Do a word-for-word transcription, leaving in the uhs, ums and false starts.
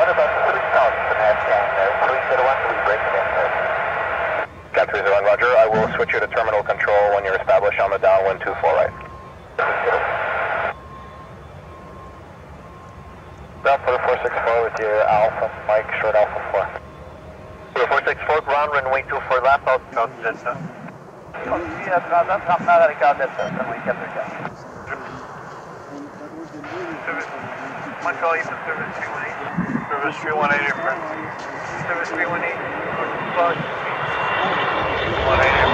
one about three thousand and a half down there. three zero one, we break it in there. Cat three zero one, roger. I will switch you to terminal control when you're established on the downwind two four right. Ground for four six four with your Alpha, Mike, short Alpha four. four six four, ground runway two four left, out South Delta. Continue à travers, trente-neuf avec un Delta, runway quatre deux quatre. Service, Montreal, Eastern Service three one eight. Service three one eight, Service three one eight, one eight.